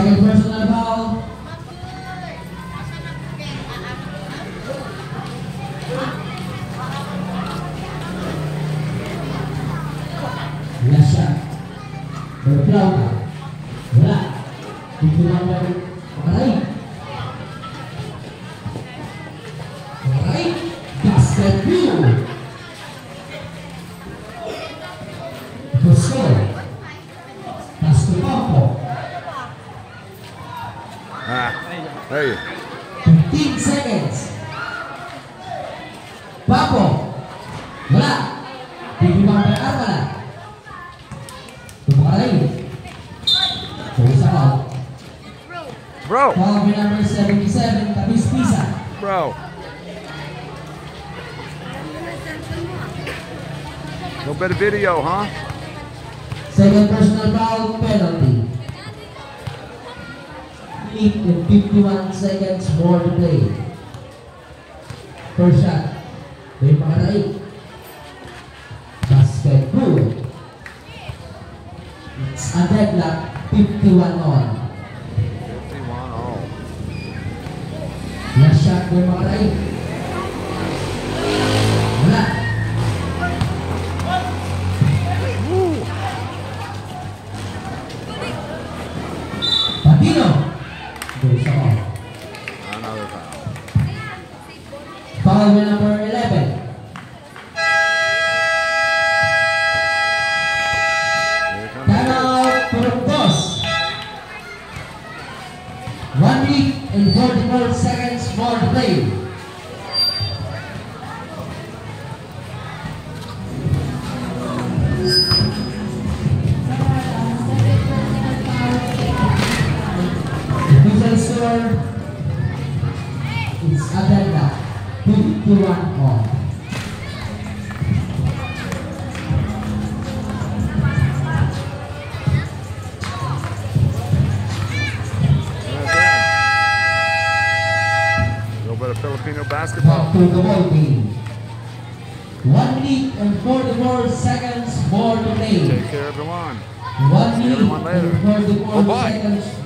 Second personal foul. Last shot. Berkelauta. Wala. Tutulang dari Maray. Maray. Basket view. Bosco. Basket Papo. Hey. 15 seconds. Papo. Wala. Timbang dari Armala. Maray. Bro. Foul number 77, Tabis Pisa. Bro. No better video, huh? Second personal foul penalty. 8 and 51 seconds more to play. First shot. May Maray. Basket good. It's a deadlock. 51 on. Last shot by Maray. Wala. Patino. Goes off. Another foul. Foul number 11. Timeout for Boss. 1 minute and 44 seconds more to play. The total score is Adela 51 on. Filipino basketball. Back to the ball game. 1 minute and 44 seconds more to play. Take care, everyone. 1 minute everyone later. and 44 Bye-bye. seconds.